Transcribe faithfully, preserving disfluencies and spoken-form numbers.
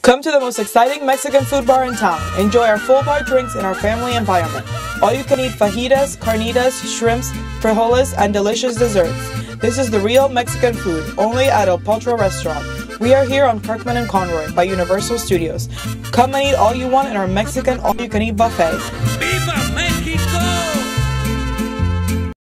Come to the most exciting Mexican food bar in town. Enjoy our full bar drinks in our family environment. All you can eat fajitas, carnitas, shrimps, frijoles, and delicious desserts. This is the real Mexican food, only at El Potro restaurant. We are here on Kirkman and Conroy by Universal Studios. Come and eat all you want in our Mexican all-you-can-eat buffet. ¡Viva México!